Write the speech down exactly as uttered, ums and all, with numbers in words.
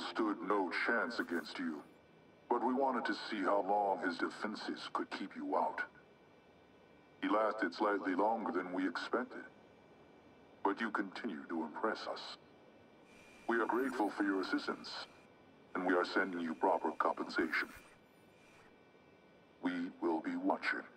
stood no chance against you, but we wanted to see how long his defenses could keep you out. He lasted slightly longer than we expected, but you continue to impress us. We are grateful for your assistance, and we are sending you proper compensation. We will be watching.